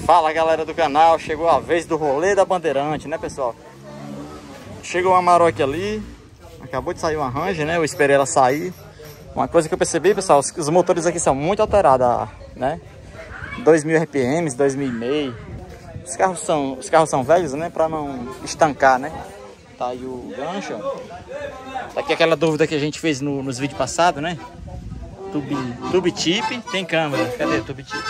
Fala galera do canal, chegou a vez do rolê da Bandeirante, né pessoal? Chegou uma Amarok ali, acabou de sair uma Ranger, né? Eu esperei ela sair. Uma coisa que eu percebi, pessoal, os motores aqui são muito alterados, né? 2000 RPMs, 2000 Os carros são velhos, né? Pra não estancar, né? Tá aí o gancho. Tá aqui aquela dúvida que a gente fez nos vídeos passados, né? Tube tip, tem câmera. Cadê tube tip?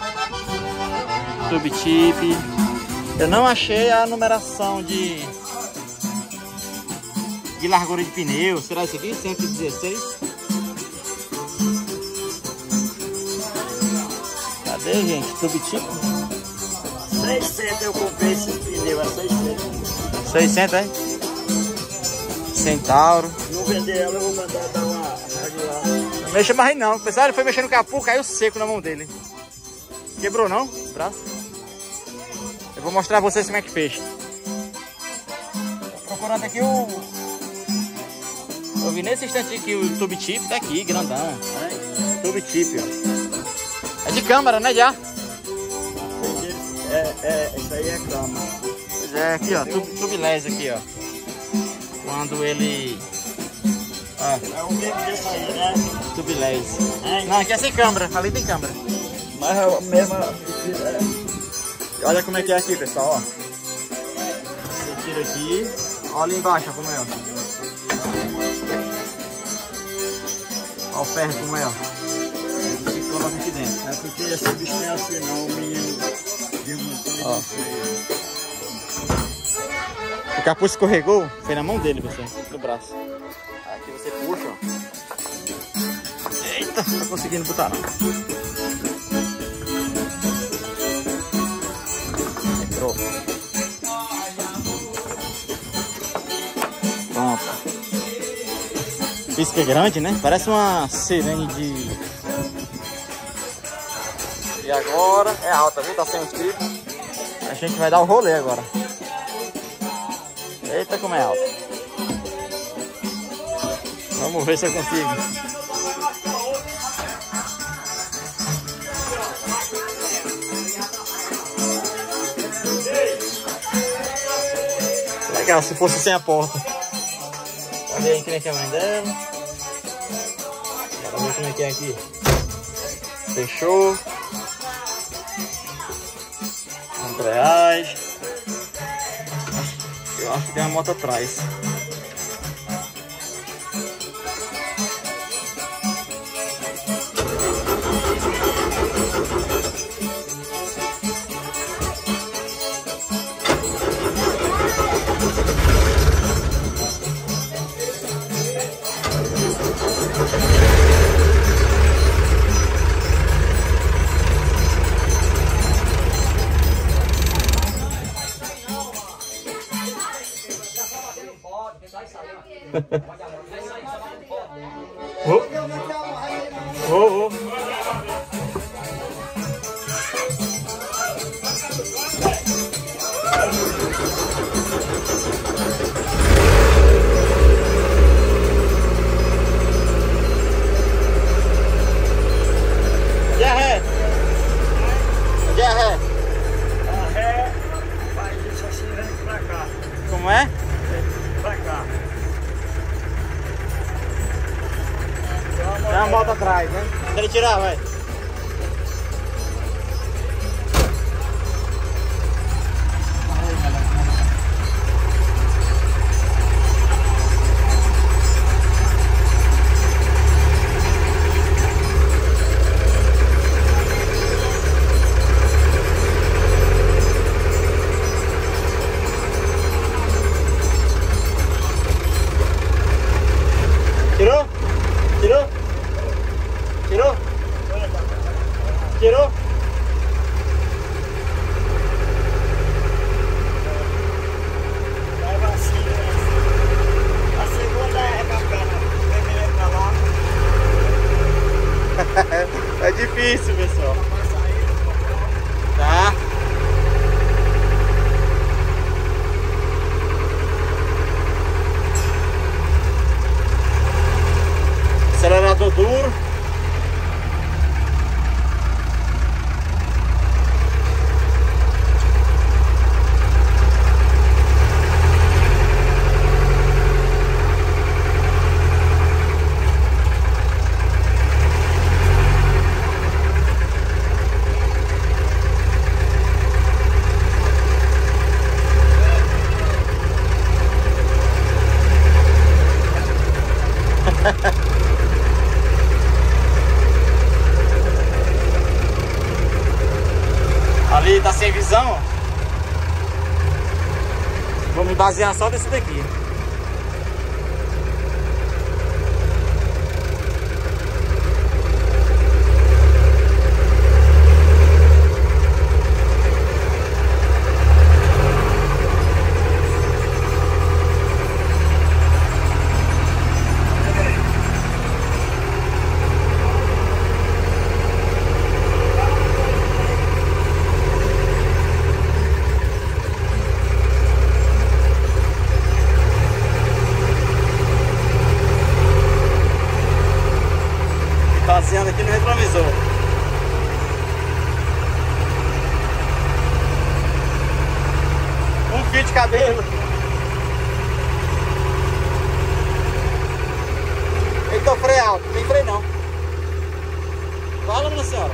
Tube tip. Eu não achei a numeração de largura de pneu. Será isso aqui? 116? Cadê, gente? Tube tip? 600 eu comprei esse pneu, é 600. 600, é? Centauro. Não vender ela, eu vou mandar dar uma radioar. Não mexa mais não. Pessoal, ele foi mexendo no capô, caiu seco na mão dele. Quebrou não? O braço? Eu vou mostrar a vocês como é que fecha. Tô procurando aqui o... Eu vi nesse instante aqui o tube tip, tá aqui, grandão. Né? Tube tip, ó. É de câmera, né, já? Isso aí é câmera. Pois é, aqui, ó, tubeless aqui, ó. Quando ele... É o mesmo desse aí, né? Tubeless. Não, aqui é sem câmera, ali tem câmera. Mas é a mesma... Olha como é que é aqui, pessoal, ó. Você tira aqui, olha embaixo como é, ó. Olha o ferro como é, ó. Você coloca aqui dentro. É porque esse bicho não é assim não, o menino de motor. O capuz escorregou, foi na mão dele, pessoal, no braço. Aqui você puxa, ó. Eita, não tô conseguindo botar não. Entrou. Pronto. Pisca grande, né? Parece uma sirene de... E agora é alta, viu? Tá sem inscrito. A gente vai dar o rolê agora. Eita, como é alto. Vamos ver se eu consigo. Legal, se fosse sem a porta. Cadê aí, que é a mãe dela? Bora ver como é que é aqui. Fechou. Embreagem. Eu acho que tem uma moto atrás. Oh. Já é. A ré faz isso assim, vem pra cá. Como é? Pra cá. Tem uma moto atrás, né? Deixa ele tirar, vai. Tirou? Tirou? Tirou? Ali tá sem visão, ó. Vou me basear só desse daqui. Baseando aqui no retrovisor. Um fio de cabelo. Eita, o freio alto. Não tem freio não. Fala, minha senhora.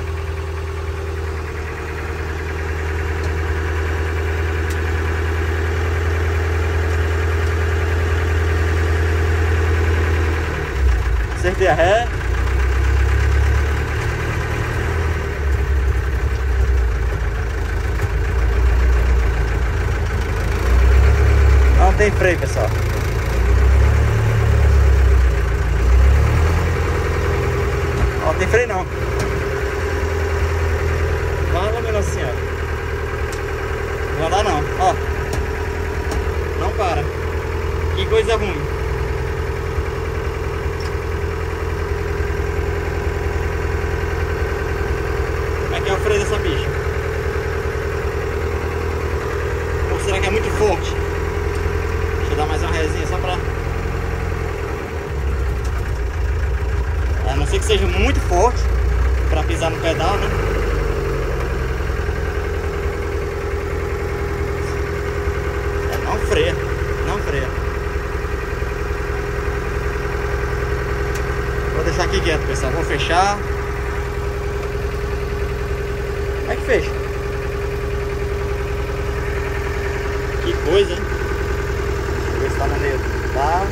Acertei a ré. Não tem freio, pessoal. Ó, não tem freio não. Fala, minha senhora. Não vai andar não. Ó. Não para. Que coisa ruim. Como é que é o freio dessa bicha? Ou será que é muito forte? Deixa eu dar mais uma resinha só pra... A não ser que seja muito forte pra pisar no pedal, né? Não freia, não freia. Vou deixar aqui quieto, pessoal. Vou fechar. Como é que fecha? Que coisa, hein? Deixa eu ver se tá no meio. Tá.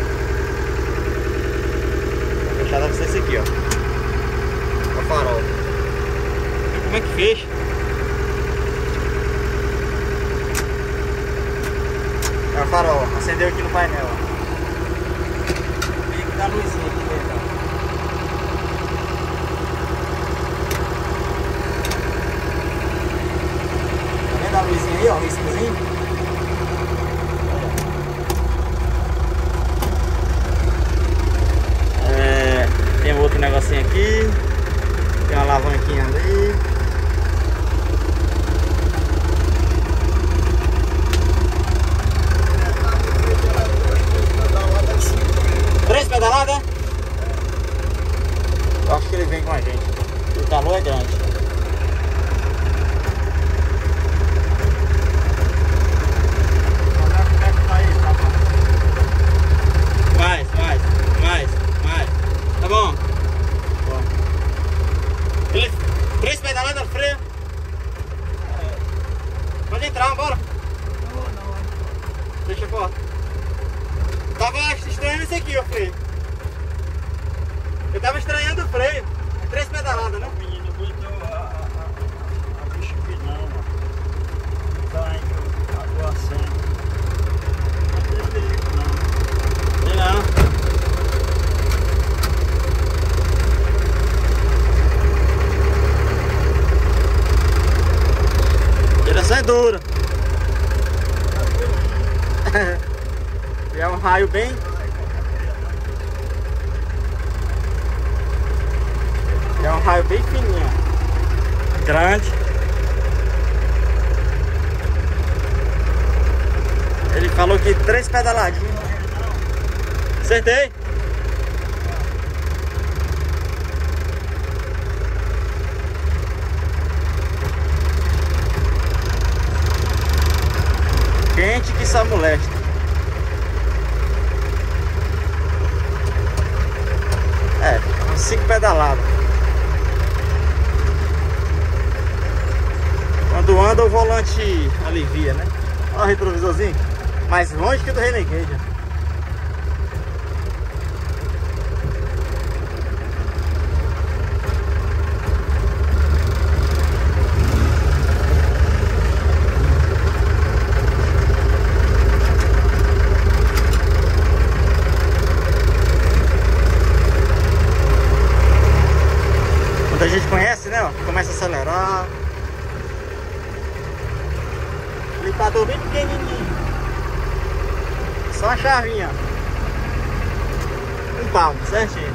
Vou fechar, deve ser esse aqui, ó. O farol. E como é que fecha? É o farol, acendeu aqui no painel, ó. Tem que dar luzinha aqui dentro, ó. Tá vendo a luzinha aí, ó? O riscozinho? Tem outro negocinho aqui. Tem uma alavanquinha ali. Três pedaladas? Eu acho que ele vem com a gente. O calor é grande. Tá bom? Bom. Três pedaladas, freio. Pode entrar, bora. Não. Deixa a porta. Tava estranhando isso aqui, o freio. Eu tava estranhando o freio. Três pedaladas, né? O menino botou a bicho final, ó. Tá indo a doação. Não tem perigo, não. Tem não. Direção é dura. E é um raio bem... É um raio bem fininho. Grande. Ele falou que 3 pedaladinhas. Acertei. Quente que só molesta. É, uns 5 pedaladas. Quando anda o volante alivia, né? Olha o retrovisorzinho. Mais longe que o do Renegade. Adaptador bem pequenininho. Só uma chavinha. Um palmo, certinho.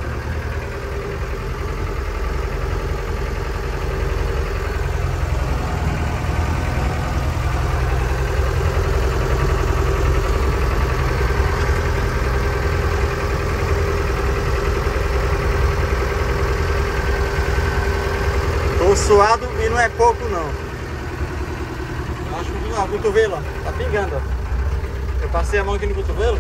Tô suado e não é pouco não. Acho que o cotovelo, ó, tá pingando, ó. Eu passei a mão aqui no cotovelo.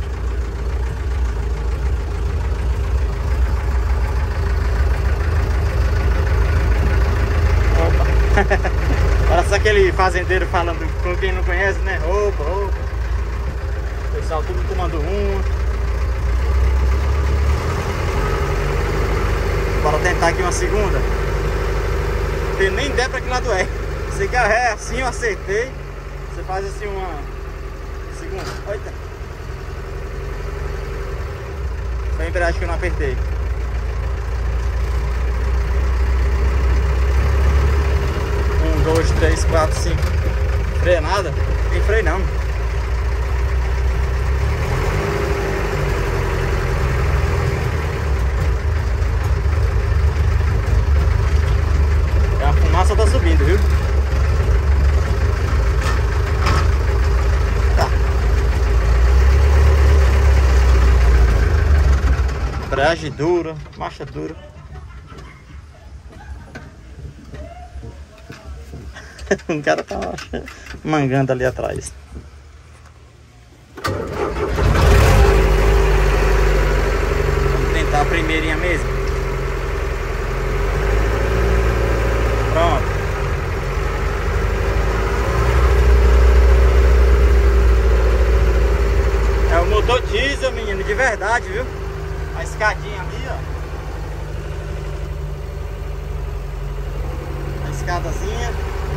Opa. Parece aquele fazendeiro falando com quem não conhece, né? Opa, opa. O pessoal tudo tomando uma. Bora tentar aqui uma segunda. Não tem nem ideia pra que lado é. Esse carro é assim, eu acertei. Você faz assim uma segunda. Eita. Foi a embreagem que eu não apertei. Um, dois, três, quatro, cinco. Freia nada? Tem freio não. A fumaça tá subindo, viu? Tá. Embreagem dura, marcha dura. O cara tá mangando ali atrás. Vamos tentar a primeirinha mesmo. Pronto. É o motor diesel, menino, de verdade, viu? A escadinha ali, ó. A escadazinha.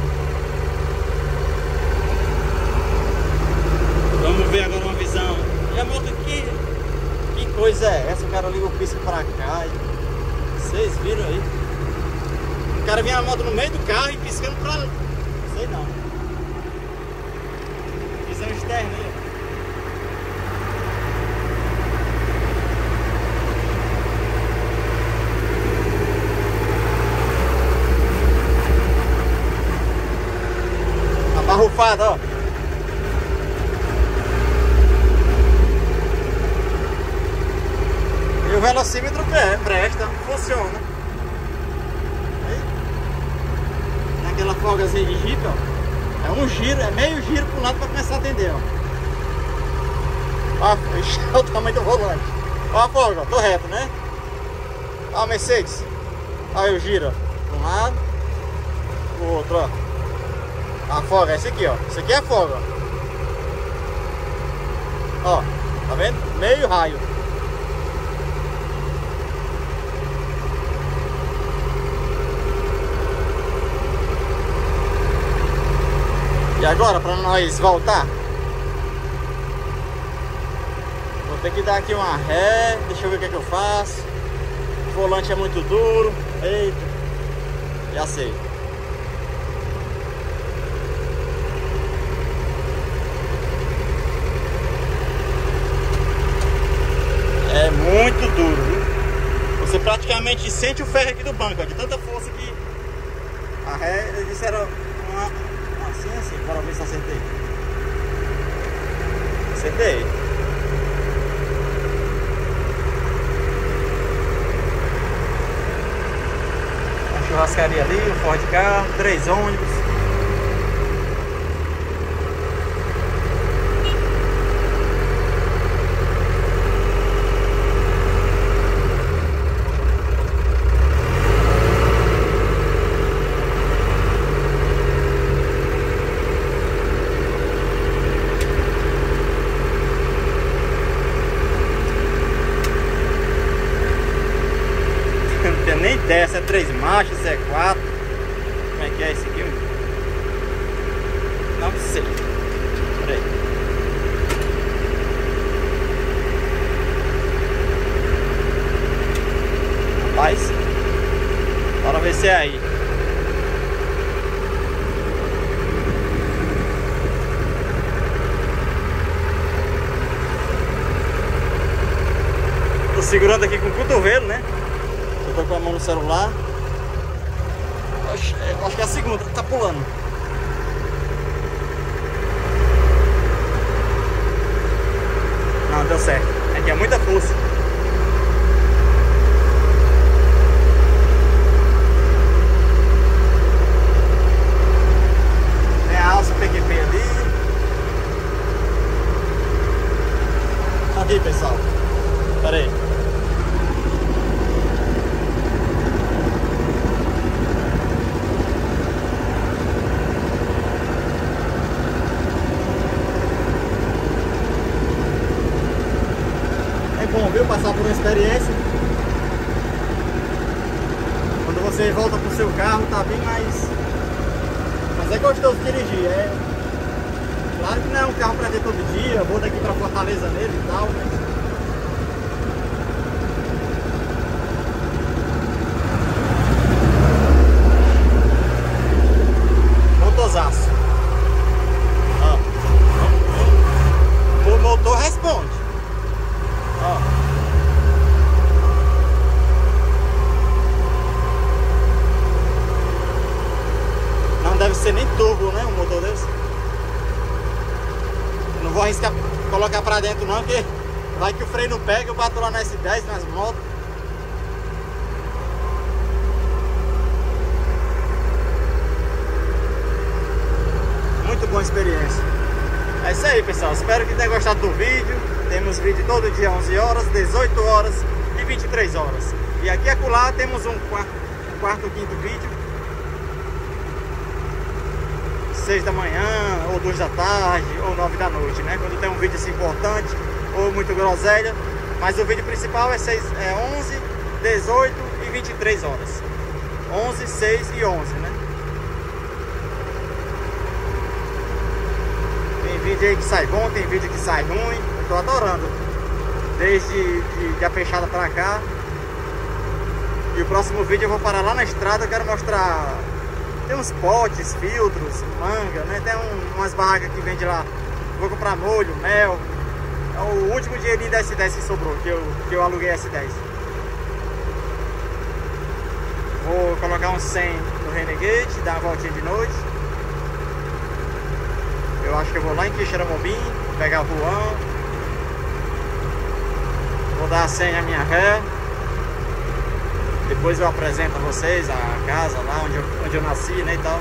Vamos ver agora uma visão. E a moto aqui, que coisa é essa? O cara liga o pisca pra cá. Vocês viram aí? O cara vinha a moto no meio do carro e piscando pra... Sei não. Visão externa aí. Abarrufada, ó. E o velocímetro presta, funciona. Aquela folgazinha de Jeep, ó. É um giro, é meio giro pro lado pra começar a atender, ó. Ó, o tamanho do volante. Ó a folga, ó, tô reto, né? Ó a Mercedes. Ó eu giro, ó. Um lado, o outro, ó. A folga é esse aqui, ó. Isso aqui é a folga, ó. Ó, tá vendo? Meio raio. E agora, para nós voltar, vou ter que dar aqui uma ré. Deixa eu ver o que é que eu faço. O volante é muito duro. Eita, já sei. É muito duro, viu? Você praticamente sente o ferro aqui do banco, ó, de tanta força que a ré, eles disseram uma... Assim, bora ver se acertei. Acertei. A churrascaria ali, o Ford Ka, 3 ônibus. Nem ideia se é 3 marchas, se é 4. Como é que é esse aqui? Não sei. Pera aí. Rapaz, bora ver se é aí. segurando aqui com o cotovelo, né? Eu tô com a mão no celular. Acho que é a segunda, tá pulando. Não, deu certo. Aqui é muita força. Tem a alça PQP ali. Aqui, pessoal. Pera aí. É bom, viu? Passar por uma experiência. Quando você volta pro seu carro, tá bem mais... Mas é gostoso dirigir, é... Claro que não é um carro pra ter todo dia, eu vou daqui pra Fortaleza nele e tal, mas... Motorzaço. Ó. O motor responde. Ó. Não deve ser nem turbo, né? Um motor desse. Eu não vou arriscar colocar pra dentro não, porque vai que o freio não pega, eu bato lá na S10, nas motos. Muito boa experiência. É isso aí, pessoal. Espero que tenham gostado do vídeo. Temos vídeo todo dia 11 horas, 18 horas e 23 horas. E aqui e acolá temos um quarto ou quinto vídeo. 6 da manhã, ou 2 da tarde, ou 9 da noite, né? Quando tem um vídeo assim importante, ou muito groselha. Mas o vídeo principal é 11, 18 e 23 horas. 11, 6 e 11, né? Tem vídeo aí que sai bom, tem vídeo que sai ruim. Eu tô adorando. Desde a fechada pra cá. E o próximo vídeo eu vou parar lá na estrada. Eu quero mostrar... Tem uns potes, filtros, manga, né? Tem umas barracas que vende lá. Vou comprar molho, mel. É o último dinheirinho da S10 que sobrou, que eu aluguei a S10. Vou colocar uns 100 no Renegade, dar uma voltinha de noite. Eu acho que eu vou lá em Quixeramobim, pegar o Juan. Vou dar a senha à minha ré. Depois eu apresento a vocês a casa lá onde eu nasci, né, e tal.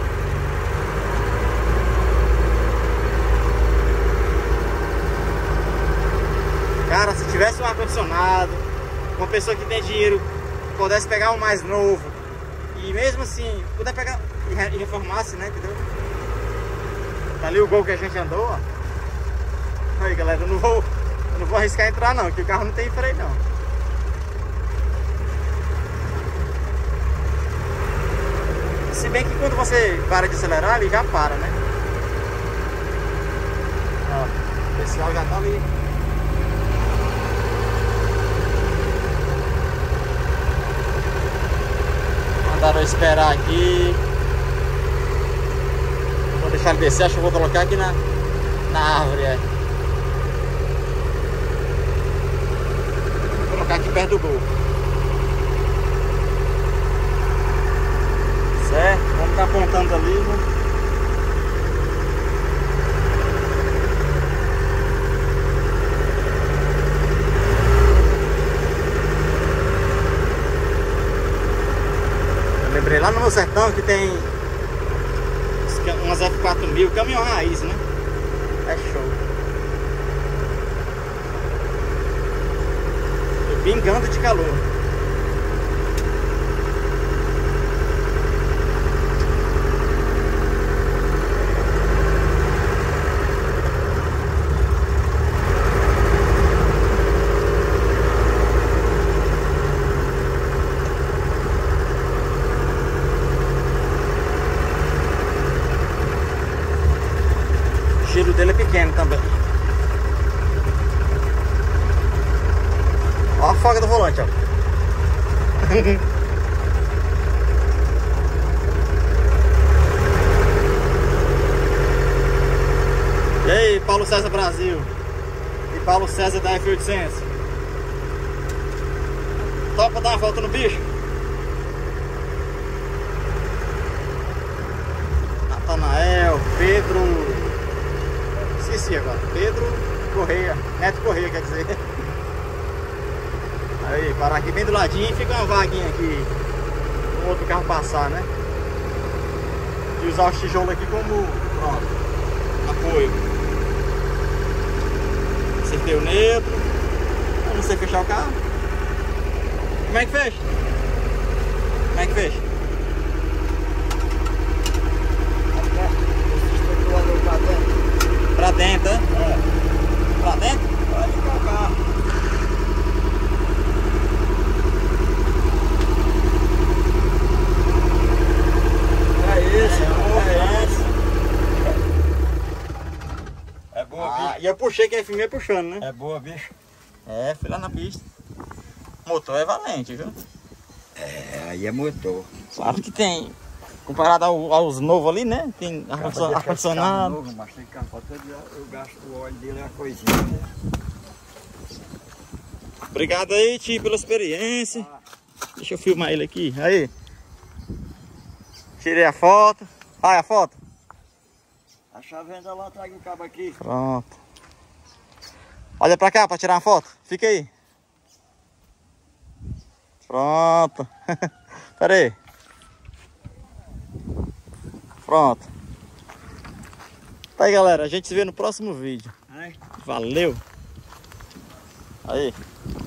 Cara, se tivesse um ar-condicionado, uma pessoa que tem dinheiro pudesse pegar um mais novo e mesmo assim puder pegar e reformasse, né, entendeu? Tá ali o Gol que a gente andou, ó. Aí, galera, eu não vou arriscar entrar não, porque o carro não tem freio não. Se bem que quando você para de acelerar, ele já para, né? Ó, o pessoal já tá ali. Mandaram eu esperar aqui. Vou deixar ele descer, acho que eu vou colocar aqui na árvore, é. Vou colocar aqui perto do Gol. Certo, vamos estar apontando ali, né? Eu lembrei lá no meu sertão que tem umas F4000, caminhão raiz, né? É show. Tô pingando de calor. O giro dele é pequeno também. Ó a folga do volante, ó. E aí, Paulo César Brasil. E Paulo César da F800. Topa dar uma volta no bicho? Natanael, Pedro... Esqueci agora. Pedro Correia. Neto Correia, quer dizer. Aí, parar aqui bem do ladinho e fica uma vaguinha aqui. Um outro carro passar, né? E usar os tijolos aqui como... Pronto. Apoio. Acertei o neutro. Eu não sei fechar o carro. Como é que fecha? Como é que fecha? Pra dentro, né? É. Pra dentro? Pode colocar. É esse, é esse. É boa, bicho. E eu puxei que é filme puxando, né? É boa, bicho. É, fui lá na pista. O motor é valente, viu? É, aí é motor. Claro que tem. Comparado aos novos ali, né? Tem ar-condicionado. Novo, mas tem carro todo dia, eu gasto o óleo dele é uma coisinha, né? Obrigado aí, tio, pela experiência. Deixa eu filmar ele aqui. Aí. Tirei a foto. Olha a foto. A chavenda lá, traga o cabo aqui. Pronto. Olha pra cá pra tirar uma foto. Fica aí. Pronto. Pera aí. Pronto. Tá aí, galera. A gente se vê no próximo vídeo. Valeu. Aí.